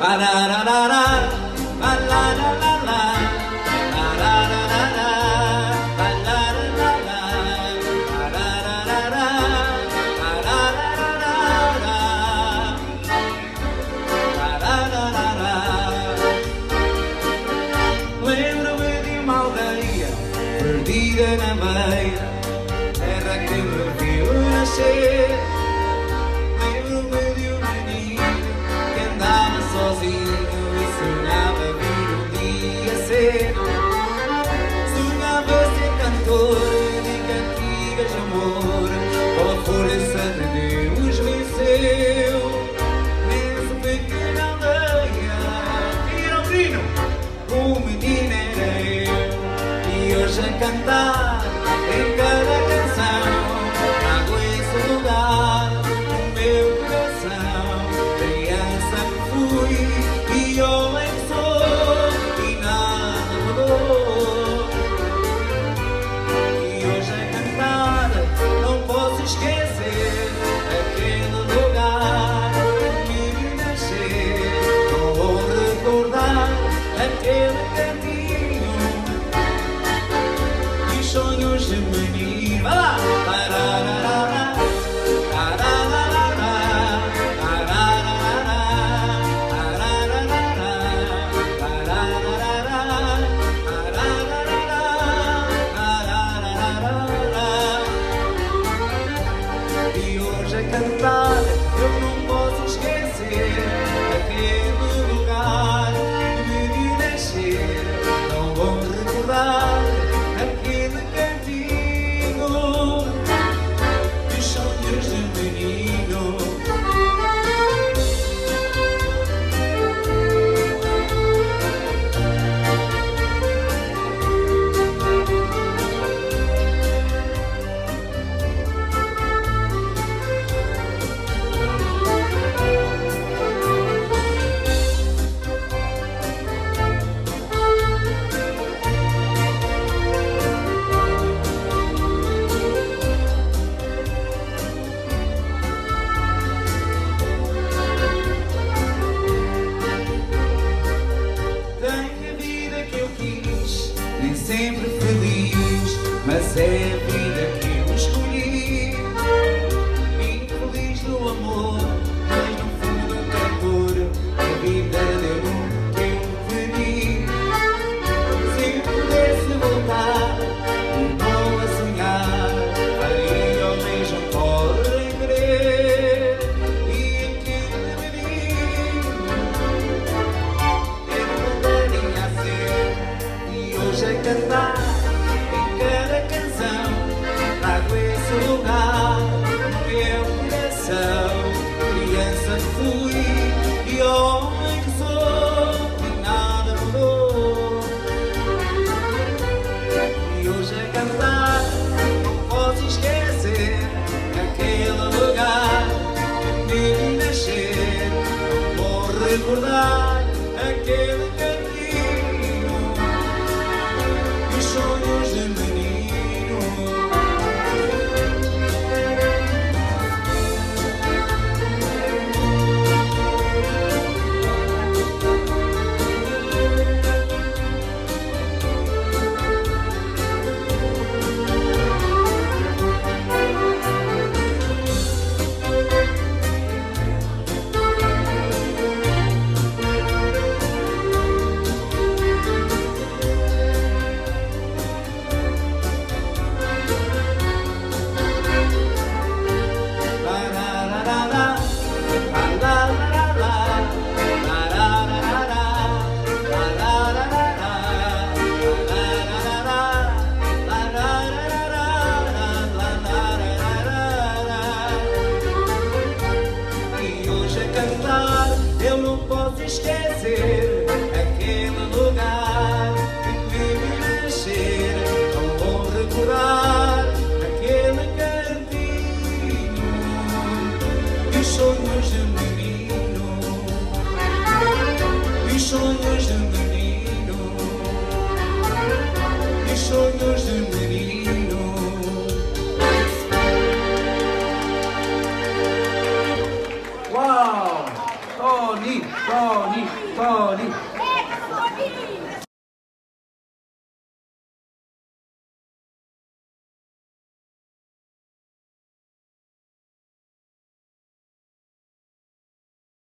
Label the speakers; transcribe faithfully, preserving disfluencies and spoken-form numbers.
Speaker 1: Lembro-me de uma aldeia perdida na beira, terra que me viu nascer. Lembro-me de um menino que andava sozinho e sonhava vir um dia ser. Sonhava ser cantor de cantigas de amor, com a força de Deus venceu. Nessa pequena aldeia, tira o brino, o menino era eu. E hoje a cantar em cada canção trago esse lugar no meu coração. Criança que fui e homem que sou, e nada mudou. E hoje a cantar não posso esquecer aquele lugar que me viu nascer. Não vou recordar aquele caminho e sonhos de menino. Vai lá! Tararara, tararara, tararara, tararara, tararara. E hoje a cantar eu não posso esquecer aquele lugar que me viu nascer. Não vou recordar aquele cantinho dos sonhos de menino. Nem sempre feliz, mas é a vida que eu escolhi. Infeliz no amor, mas no fundo um cantor. A vida deu o que eu pedi. Se pudesse voltar, um bom a sonhar, faria o mesmo, podem crer. E aquele menino eu não daria a ser. E hoje a cantar em cada canção trago esse lugar no meu coração. Criança que fui e homem que sou, e nada mudou. E hoje a cantar não posso esquecer aquele lugar que me viu nascer. Não vou recordar aquele cantinho dos sonhos de menino. Eu não posso esquecer aquele lugar que me viu nascer. Não vou recordar aquele cantinho dos sonhos de menino, dos sonhos de menino, dos sonhos de menino.
Speaker 2: Uau! Tony! Tony, Tony.